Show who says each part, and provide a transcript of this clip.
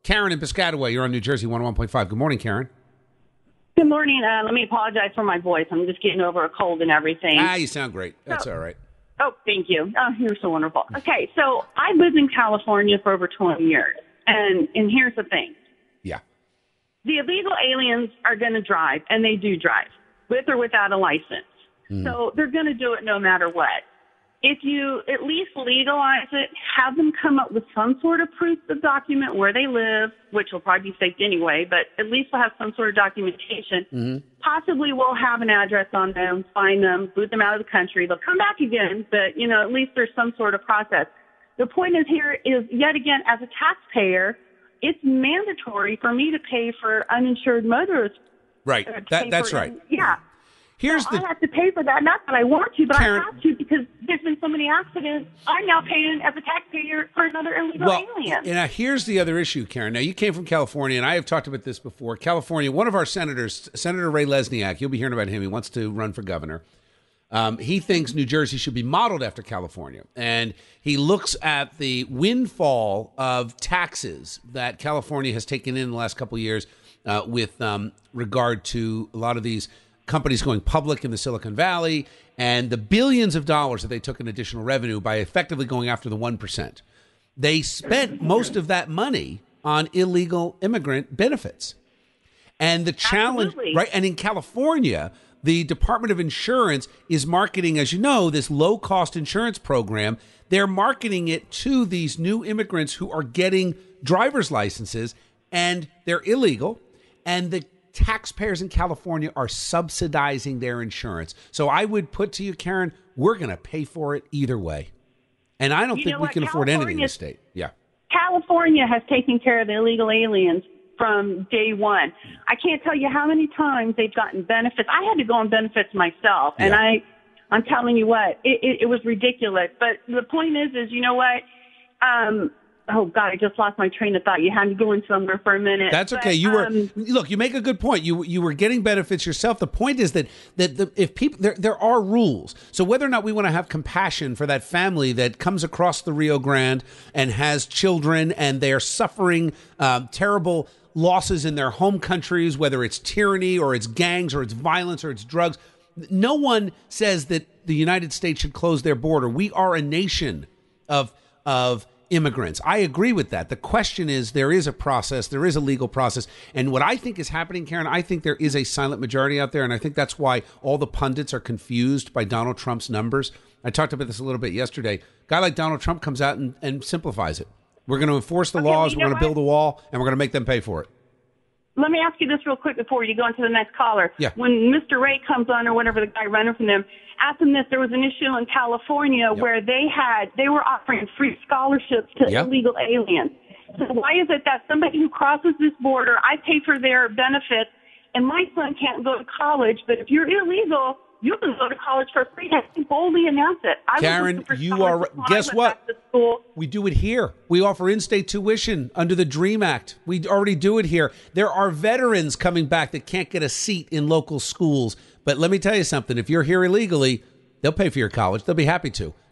Speaker 1: Karen in Piscataway, you're on New Jersey 101.5. Good morning, Karen.
Speaker 2: Good morning. Let me apologize for my voice. I'm just getting over a cold and everything.
Speaker 1: You sound great. That's all right.
Speaker 2: Oh, thank you. Oh, you're so wonderful. Okay, so I lived in California for over 20 years, and here's the thing.
Speaker 1: Yeah.
Speaker 2: The illegal aliens are going to drive, and they do drive, with or without a license. So they're going to do it no matter what. If you at least legalize it, have them come up with some sort of proof of document where they live, which will probably be faked anyway, but at least we'll have some sort of documentation. Possibly we'll have an address on them, find them, boot them out of the country. They'll come back again, but, at least there's some sort of process. The point is here is, yet again, as a taxpayer, it's mandatory for me to pay for uninsured motorists.
Speaker 1: Right. That's right.
Speaker 2: Yeah. I have to pay for that. Not that I want to, but Karen, I have to because there's been so many accidents. I'm now paying as a taxpayer for another illegal alien.
Speaker 1: Now, here's the other issue, Karen. Now, you came from California, and I have talked about this before. California, one of our senators, Senator Ray Lesniak, you'll be hearing about him. He wants to run for governor. He thinks New Jersey should be modeled after California. And he looks at the windfall of taxes that California has taken in the last couple of years with regard to a lot of these companies going public in the Silicon Valley and the billions of dollars that they took in additional revenue by effectively going after the 1%. They spent most of that money on illegal immigrant benefits. And the challenge, right? And in California, the Department of Insurance is marketing, as you know, this low-cost insurance program. They're marketing it to these new immigrants who are getting driver's licenses, and they're illegal. And the taxpayers in California are subsidizing their insurance. So I would put to you, Karen, we're going to pay for it either way. And I don't think we can afford anything in the state. Yeah. California
Speaker 2: has taken care of the illegal aliens from day one. I can't tell you how many times they've gotten benefits. I had to go on benefits myself, and I'm telling you what, it was ridiculous. But the point is you know what? Oh God, I just lost my train of thought. You had me going somewhere for a minute.
Speaker 1: That's okay. You were look. You make a good point. You were getting benefits yourself. The point is that if people there are rules. So whether or not we want to have compassion for that family that comes across the Rio Grande and has children and they are suffering terrible losses in their home countries, whether it's tyranny or it's gangs or it's violence or it's drugs, no one says that the United States should close their border. We are a nation of immigrants. I agree with that. The question is, there is a process, there is a legal process. And what I think is happening, Karen, I think there is a silent majority out there. And I think that's why all the pundits are confused by Donald Trump's numbers. I talked about this a little bit yesterday. A guy like Donald Trump comes out and simplifies it. We're going to enforce the laws, we're going to build a wall, and we're going to make them pay for it.
Speaker 2: Let me ask you this real quick before you go on to the next caller.
Speaker 1: Yeah.
Speaker 2: When Mr. Ray comes on, or whatever, the guy running from them, ask him this. There was an issue in California where they were offering free scholarships to illegal aliens. So why is it that somebody who crosses this border, I pay for their benefits, and my son can't go to college, but if you're illegal, you can go to college for free. I can boldly announce it.
Speaker 1: Karen, you are, guess what? We do it here. We offer in-state tuition under the DREAM Act. We already do it here. There are veterans coming back that can't get a seat in local schools. But let me tell you something. If you're here illegally, they'll pay for your college. They'll be happy to.